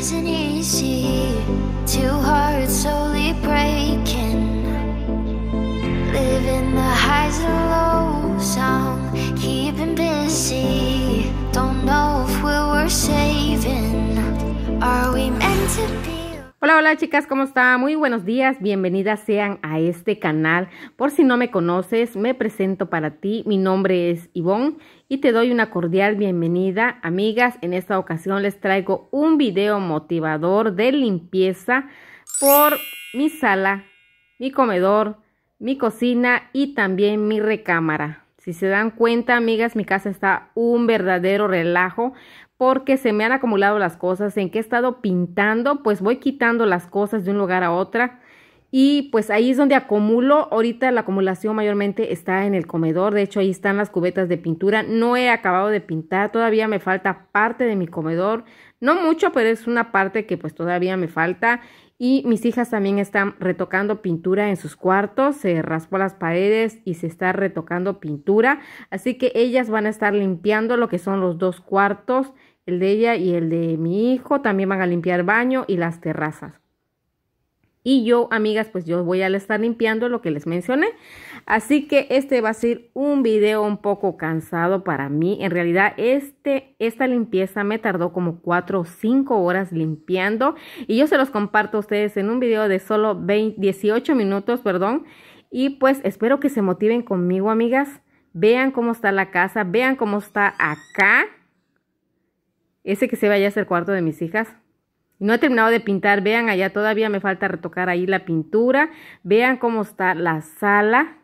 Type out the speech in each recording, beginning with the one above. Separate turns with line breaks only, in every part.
isn't easy. Two hearts slowly breaking, living the highs and lows. I'm keeping busy. Don't know if we were saving. Are we meant to be?
Hola, hola chicas, ¿cómo están? Muy buenos días, bienvenidas sean a este canal. Por si no me conoces, me presento para ti. Mi nombre es Ivonne y te doy una cordial bienvenida. Amigas, en esta ocasión les traigo un video motivador de limpieza por mi sala, mi comedor, mi cocina y también mi recámara. Si se dan cuenta, amigas, mi casa está un verdadero relajo porque se me han acumulado las cosas. En que he estado pintando, pues voy quitando las cosas de un lugar a otra y pues ahí es donde acumulo. Ahorita la acumulación mayormente está en el comedor. De hecho, ahí están las cubetas de pintura. No he acabado de pintar, todavía me falta parte de mi comedor. No mucho, pero es una parte que pues todavía me falta. Y mis hijas también están retocando pintura en sus cuartos. Se raspó las paredes y se está retocando pintura. Así que ellas van a estar limpiando lo que son los dos cuartos, el de ella y el de mi hijo. También van a limpiar baño y las terrazas. Y yo, amigas, pues yo voy a estar limpiando lo que les mencioné. Así que este va a ser un video un poco cansado para mí. En realidad, esta limpieza me tardó como 4 o 5 horas limpiando. Y yo se los comparto a ustedes en un video de solo 18 minutos, perdón. Y pues espero que se motiven conmigo, amigas. Vean cómo está la casa, vean cómo está acá. Ese que se vaya a ser el cuarto de mis hijas. No he terminado de pintar, vean allá, todavía me falta retocar ahí la pintura. Vean cómo está la sala.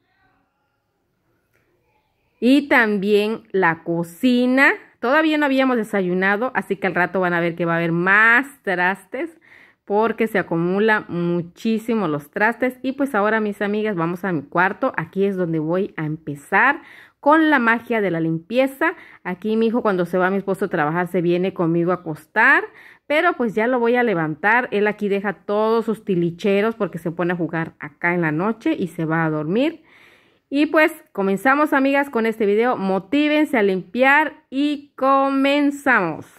Y también la cocina. Todavía no habíamos desayunado, así que al rato van a ver que va a haber más trastes, porque se acumulan muchísimo los trastes. Y pues ahora, mis amigas, vamos a mi cuarto. Aquí es donde voy a empezar con la magia de la limpieza. Aquí mi hijo, cuando se va mi esposo a trabajar, se viene conmigo a acostar. Pero pues ya lo voy a levantar. Él aquí deja todos sus tilicheros porque se pone a jugar acá en la noche y se va a dormir. Y pues comenzamos, amigas, con este video. Motívense a limpiar y comenzamos.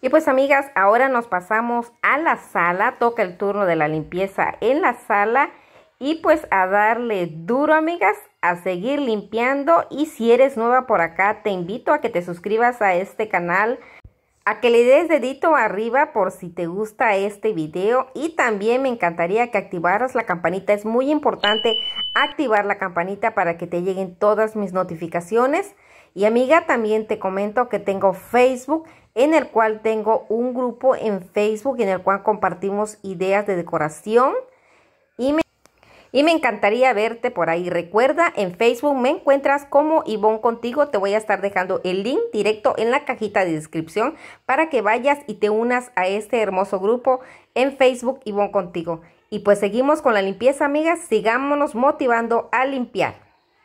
Y pues amigas, ahora nos pasamos a la sala, toca el turno de la limpieza en la sala y pues a darle duro amigas, a seguir limpiando. Y si eres nueva por acá, te invito a que te suscribas a este canal, a que le des dedito arriba por si te gusta este video, y también me encantaría que activaras la campanita. Es muy importante activar la campanita para que te lleguen todas mis notificaciones. Y amiga, también te comento que tengo Facebook, en el cual tengo un grupo en Facebook en el cual compartimos ideas de decoración y me encantaría verte por ahí. Recuerda, en Facebook me encuentras como Ivonne Contigo. Te voy a estar dejando el link directo en la cajita de descripción para que vayas y te unas a este hermoso grupo en Facebook Ivonne Contigo. Y pues seguimos con la limpieza amigas, sigámonos motivando a limpiar.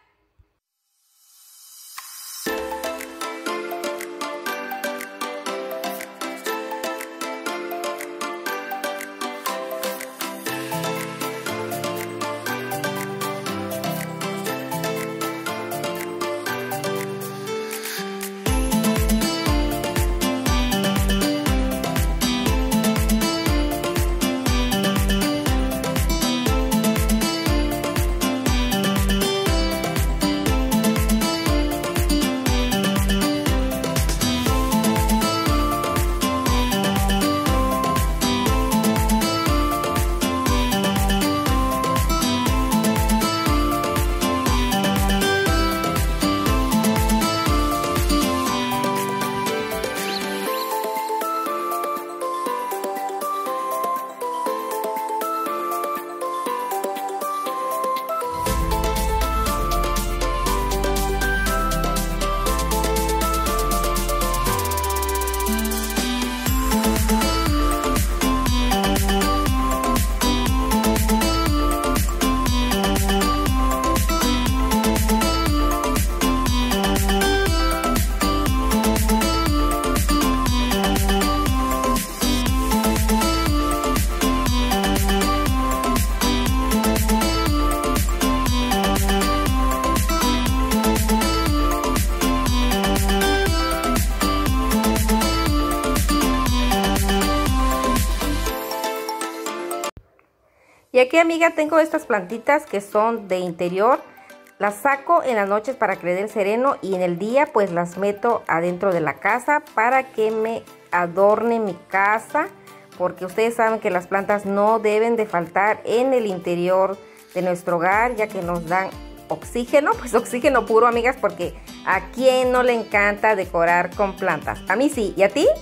Y aquí amiga tengo estas plantitas que son de interior. Las saco en las noches para que le dé el sereno y en el día pues las meto adentro de la casa para que me adorne mi casa. Porque ustedes saben que las plantas no deben de faltar en el interior de nuestro hogar, ya que nos dan oxígeno, pues oxígeno puro amigas, porque a quién no le encanta decorar con plantas. A mí sí, ¿y a ti?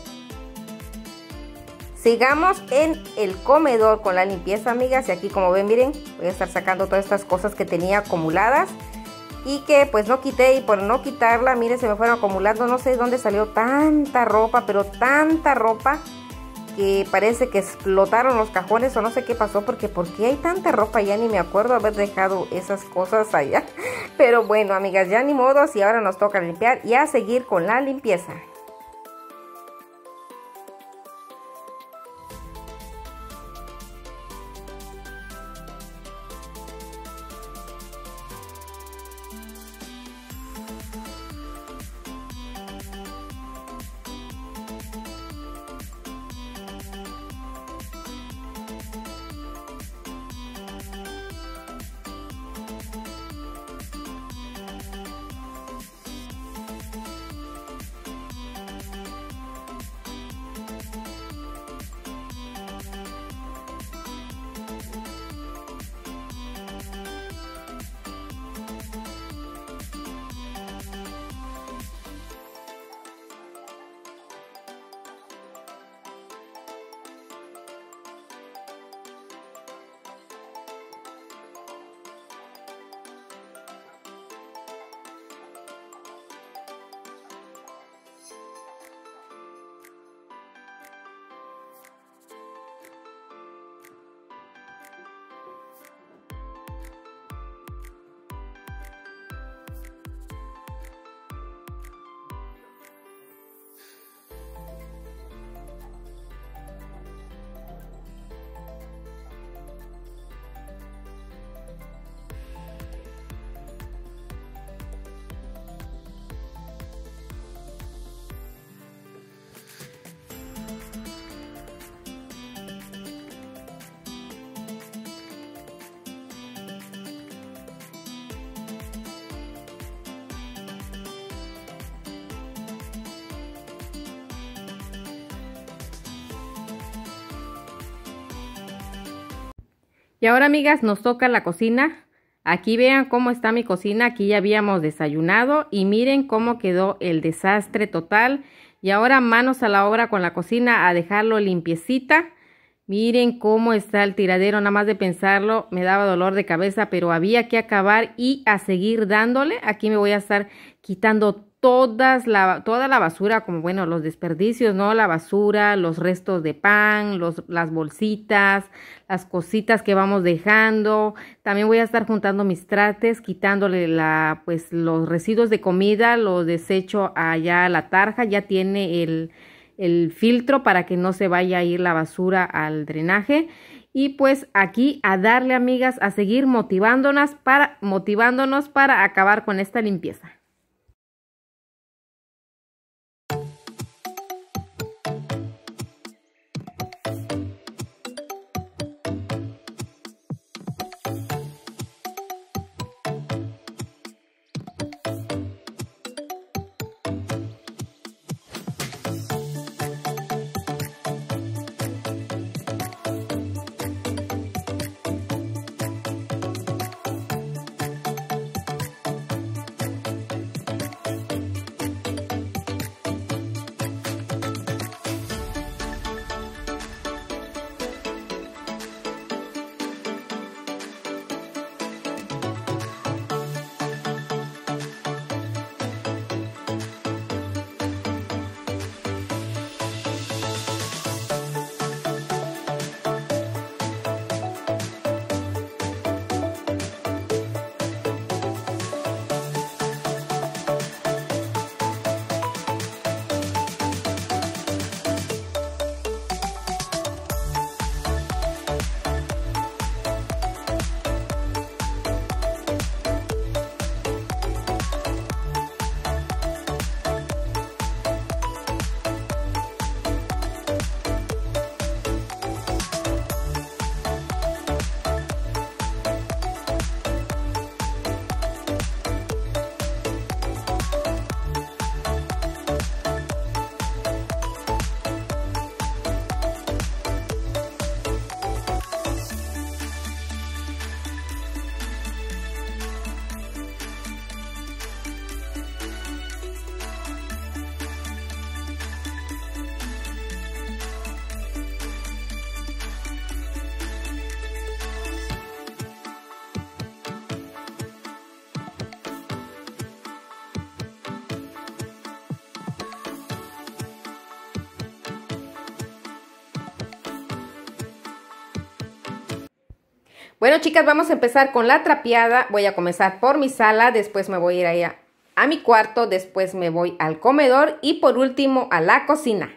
Sigamos en el comedor con la limpieza amigas, y aquí como ven miren, voy a estar sacando todas estas cosas que tenía acumuladas y que pues no quité, y por no quitarla miren se me fueron acumulando. No sé dónde salió tanta ropa, pero tanta ropa que parece que explotaron los cajones o no sé qué pasó, porque ¿por qué hay tanta ropa? Ya ni me acuerdo haber dejado esas cosas allá. Pero bueno amigas, ya ni modo, y ahora nos toca limpiar y a seguir con la limpieza. Y ahora, amigas, nos toca la cocina. Aquí vean cómo está mi cocina. Aquí ya habíamos desayunado y miren cómo quedó el desastre total. Y ahora manos a la obra con la cocina a dejarlo limpiecita. Miren cómo está el tiradero, nada más de pensarlo me daba dolor de cabeza, pero había que acabar y a seguir dándole. Aquí me voy a estar quitando toda la basura, como bueno, los desperdicios, ¿no? La basura, los restos de pan, las bolsitas, las cositas que vamos dejando. También voy a estar juntando mis trastes, quitándole pues los residuos de comida, los desecho allá a la tarja. Ya tiene el filtro para que no se vaya a ir la basura al drenaje. Y pues aquí a darle, amigas, a seguir motivándonos para acabar con esta limpieza. Bueno, chicas, vamos a empezar con la trapeada. Voy a comenzar por mi sala, después me voy a ir allá a mi cuarto, después me voy al comedor y por último a la cocina.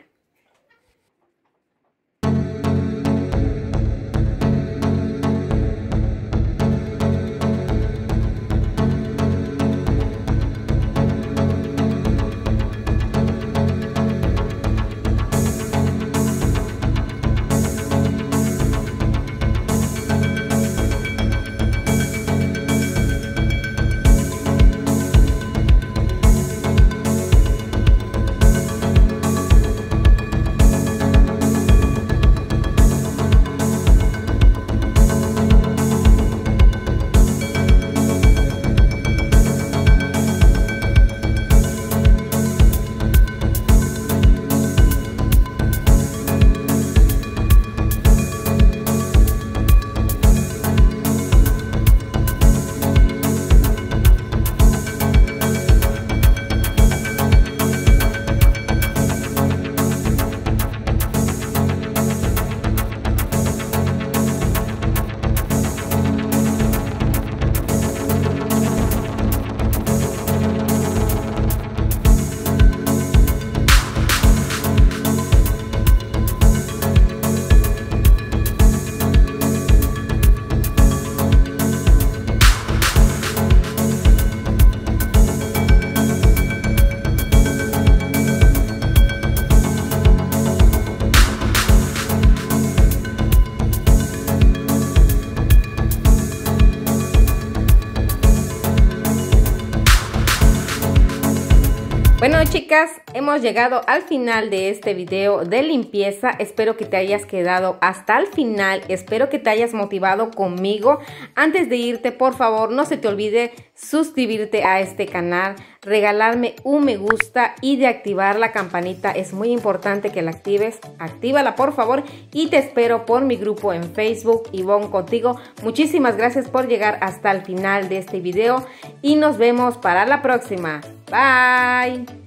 chicas, hemos llegado al final de este video de limpieza. Espero que te hayas quedado hasta el final, espero que te hayas motivado conmigo. Antes de irte, por favor, no se te olvide suscribirte a este canal, regalarme un me gusta y de activar la campanita. Es muy importante que la actives, actívala por favor, y te espero por mi grupo en Facebook, Ivonne Contigo. Muchísimas gracias por llegar hasta el final de este video y nos vemos para la próxima. Bye.